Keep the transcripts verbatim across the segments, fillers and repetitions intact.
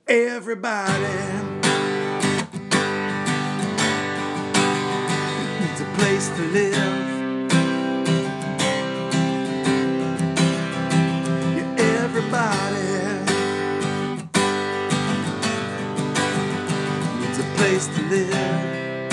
Everybody needs a place to live. Yeah, everybody needs a place to live.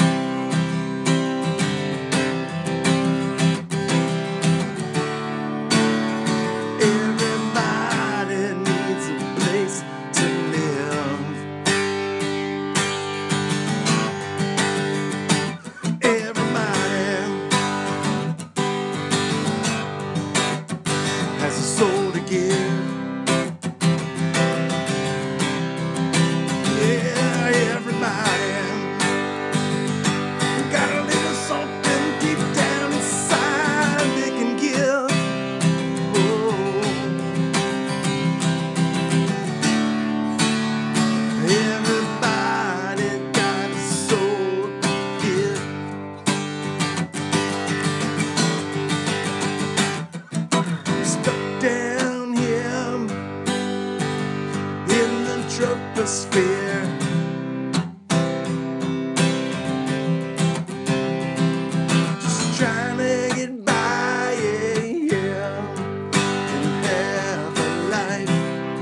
Has a soul to give. Yeah, everybody got a little something deep down inside they can give. Oh, everybody got a soul to give. Stuck down here in the troposphere, just trying to get by, yeah, yeah, and have a life.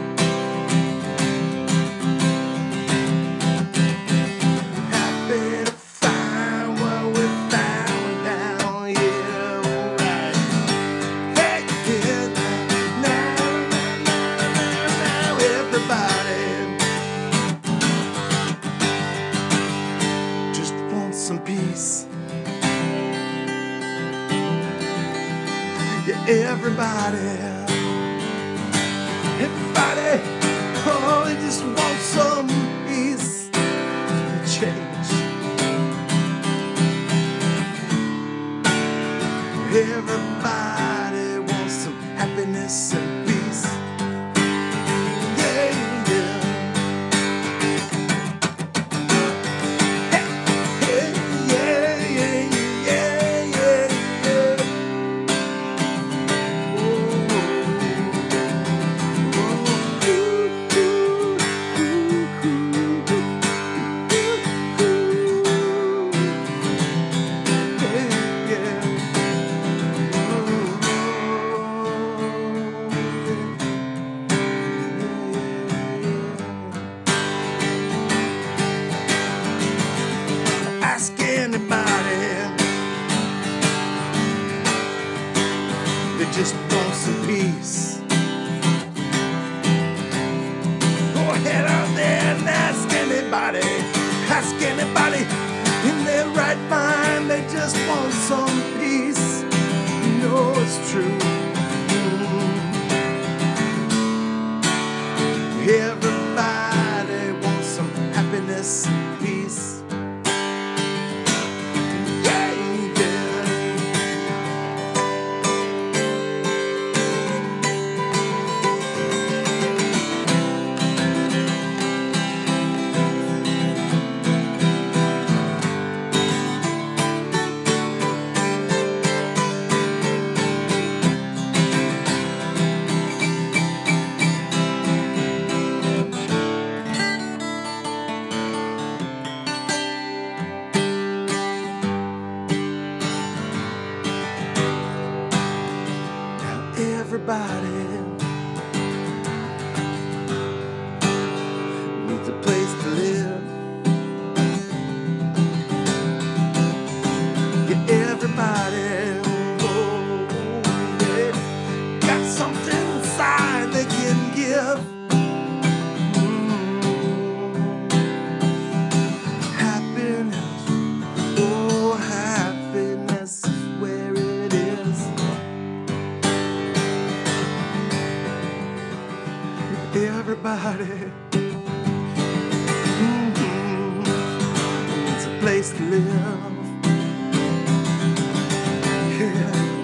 Happy to find what we found down here, alright. Hey, yeah, now, now, now, now, everybody just wants some peace. Yeah, everybody, everybody, oh, they just want some peace and change. Everybody wants some happiness and peace. Yeah, yeah. Hey, hey, yeah, yeah, yeah, yeah, yeah. Oh, oh, ooh, ooh, ooh, ooh, ooh. Yeah, yeah. Ask anybody, they just want some peace. Go ahead out there and ask anybody, ask anybody in their right mind, they just want some peace. You know it's true. Everybody wants some happiness and peace. Yeah, yeah. Everybody needs a place to live. Yeah, everybody, oh, yeah, got something inside they can give. Mm. Happiness, oh, happiness is where it is. Everybody mm-hmm, needs a place to live. Yeah.